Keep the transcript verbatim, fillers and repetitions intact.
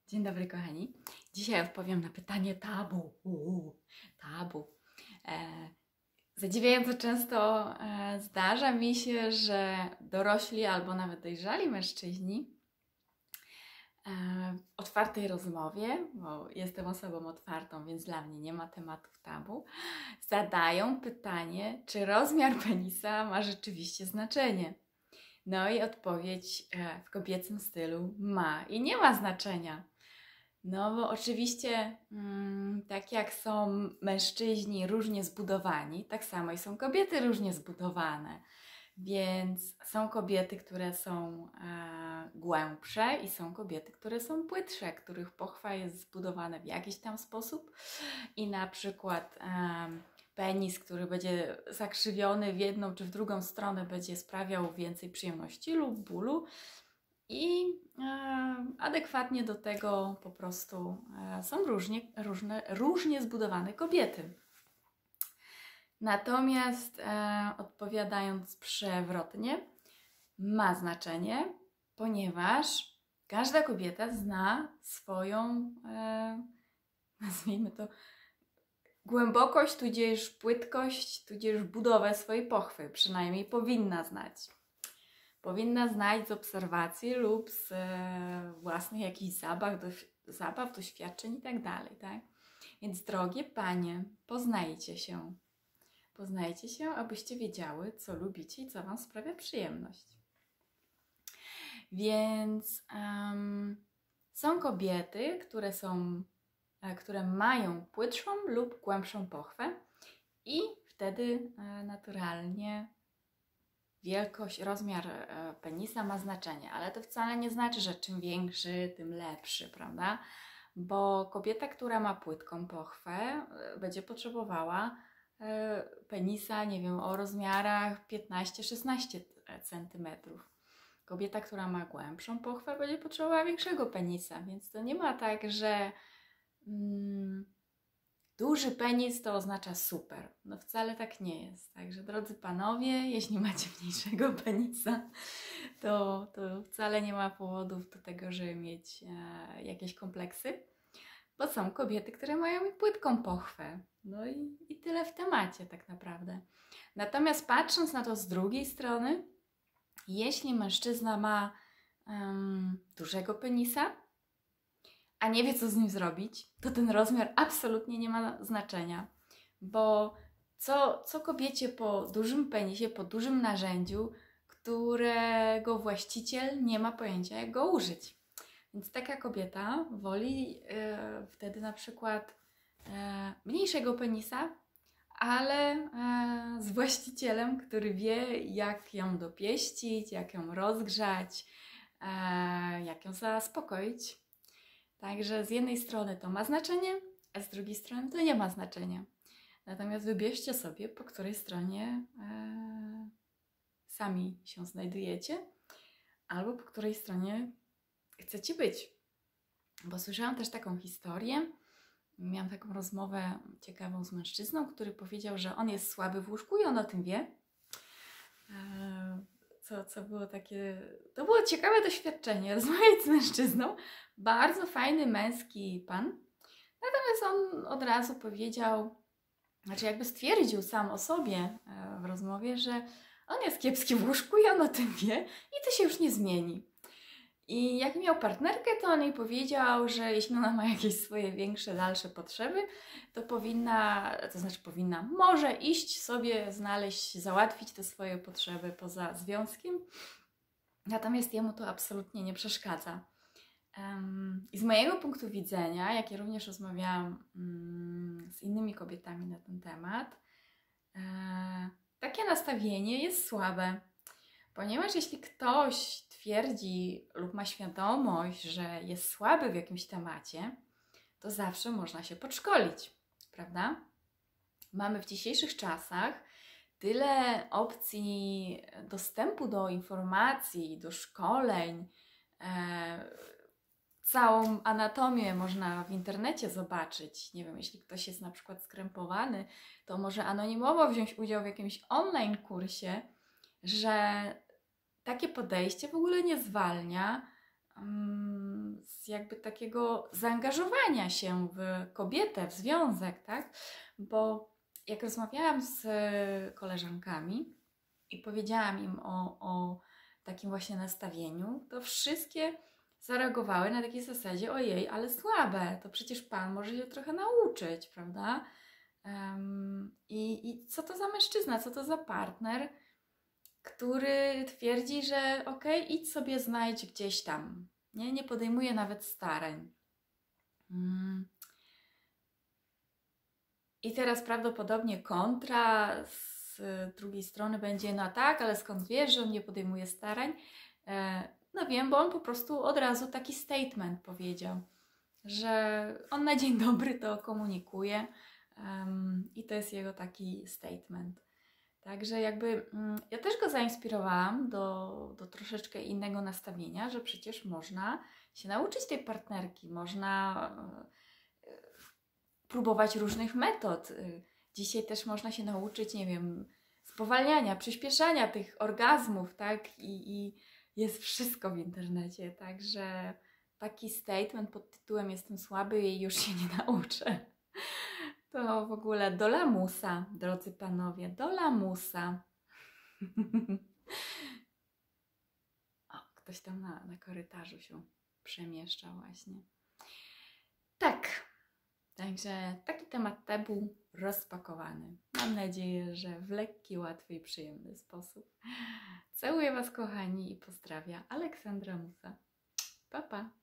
Dzień dobry, kochani. Dzisiaj odpowiem na pytanie tabu. Uuu, tabu. E, zadziwiająco często e, zdarza mi się, że dorośli albo nawet dojrzali mężczyźni e, w otwartej rozmowie, bo jestem osobą otwartą, więc dla mnie nie ma tematów tabu, zadają pytanie, czy rozmiar penisa ma rzeczywiście znaczenie. No i odpowiedź e, w kobiecym stylu ma i nie ma znaczenia. No bo oczywiście mm, tak jak są mężczyźni różnie zbudowani, tak samo i są kobiety różnie zbudowane. Więc są kobiety, które są e, głębsze i są kobiety, które są płytsze, których pochwa jest zbudowana w jakiś tam sposób i na przykład e, penis, który będzie zakrzywiony w jedną czy w drugą stronę, będzie sprawiał więcej przyjemności lub bólu. I e, adekwatnie do tego po prostu e, są różnie, różne, różnie zbudowane kobiety. Natomiast e, odpowiadając przewrotnie, ma znaczenie, ponieważ każda kobieta zna swoją, e, nazwijmy to, głębokość, tudzież płytkość, tudzież budowę swojej pochwy. Przynajmniej powinna znać. Powinna znać z obserwacji lub z e, własnych jakichś zabaw, do, zabaw, doświadczeń i tak dalej, tak? Więc drogie panie, poznajcie się. Poznajcie się, abyście wiedziały, co lubicie i co wam sprawia przyjemność. Więc um, są kobiety, które są, e, które mają płytszą lub głębszą pochwę i wtedy e, naturalnie wielkość, rozmiar penisa ma znaczenie, ale to wcale nie znaczy, że czym większy, tym lepszy, prawda? Bo kobieta, która ma płytką pochwę, będzie potrzebowała penisa, nie wiem, o rozmiarach piętnaście szesnaście centymetrów. Kobieta, która ma głębszą pochwę, będzie potrzebowała większego penisa, więc to nie ma tak, że mm, duży penis to oznacza super. No wcale tak nie jest. Także drodzy panowie, jeśli macie mniejszego penisa, to, to wcale nie ma powodów do tego, żeby mieć e, jakieś kompleksy, bo są kobiety, które mają płytką pochwę. No i, i tyle w temacie tak naprawdę. Natomiast patrząc na to z drugiej strony, jeśli mężczyzna ma um, dużego penisa, a nie wie, co z nim zrobić, to ten rozmiar absolutnie nie ma znaczenia. Bo co, co kobiecie po dużym penisie, po dużym narzędziu, którego właściciel nie ma pojęcia, jak go użyć. Więc taka kobieta woli e, wtedy na przykład e, mniejszego penisa, ale e, z właścicielem, który wie, jak ją dopieścić, jak ją rozgrzać, e, jak ją zaspokoić. Także z jednej strony to ma znaczenie, a z drugiej strony to nie ma znaczenia. Natomiast wybierzcie sobie, po której stronie e, sami się znajdujecie, albo po której stronie chcecie być. Bo słyszałam też taką historię, miałam taką rozmowę ciekawą z mężczyzną, który powiedział, że on jest słaby w łóżku i on o tym wie. E, Co, co było takie, to było ciekawe doświadczenie, rozmawiać z mężczyzną, bardzo fajny męski pan, natomiast on od razu powiedział, znaczy jakby stwierdził sam o sobie w rozmowie, że on jest kiepski w łóżku i on o tym wie i to się już nie zmieni. I jak miał partnerkę, to on jej powiedział, że jeśli ona ma jakieś swoje większe, dalsze potrzeby, to powinna, to znaczy powinna, może iść sobie, znaleźć, załatwić te swoje potrzeby poza związkiem. Natomiast jemu to absolutnie nie przeszkadza. Um, I z mojego punktu widzenia, jak ja również rozmawiałam um, z innymi kobietami na ten temat, e, takie nastawienie jest słabe. Ponieważ jeśli ktoś twierdzi lub ma świadomość, że jest słaby w jakimś temacie, to zawsze można się podszkolić, prawda? Mamy w dzisiejszych czasach tyle opcji dostępu do informacji, do szkoleń, e, całą anatomię można w internecie zobaczyć. Nie wiem, jeśli ktoś jest na przykład skrępowany, to może anonimowo wziąć udział w jakimś online kursie, że takie podejście w ogóle nie zwalnia um, z jakby takiego zaangażowania się w kobietę, w związek, tak? Bo jak rozmawiałam z koleżankami i powiedziałam im o, o takim właśnie nastawieniu, to wszystkie zareagowały na takiej zasadzie: ojej, ale słabe, to przecież Pan może się trochę nauczyć, prawda? Um, i, I co to za mężczyzna, co to za partner, który twierdzi, że okej, okay, idź sobie znajdź gdzieś tam, nie, nie podejmuje nawet starań. Hmm. I teraz prawdopodobnie kontra z drugiej strony będzie: no tak, ale skąd wiesz, że on nie podejmuje starań? E, no wiem, bo on po prostu od razu taki statement powiedział, że on na dzień dobry to komunikuje um, i to jest jego taki statement. Także jakby um, ja też go zainspirowałam do, do troszeczkę innego nastawienia, że przecież można się nauczyć tej partnerki, można y, próbować różnych metod. Y, dzisiaj też można się nauczyć, nie wiem, spowalniania, przyspieszania tych orgazmów, tak? I, i jest wszystko w internecie, także taki statement pod tytułem jestem słaby i już się nie nauczę. To w ogóle do lamusa, drodzy panowie, do lamusa. O, ktoś tam na, na korytarzu się przemieszcza właśnie. Tak, także taki temat tabu rozpakowany. Mam nadzieję, że w lekki, łatwy i przyjemny sposób. Całuję Was, kochani, i pozdrawia Aleksandra Musa. Pa, pa!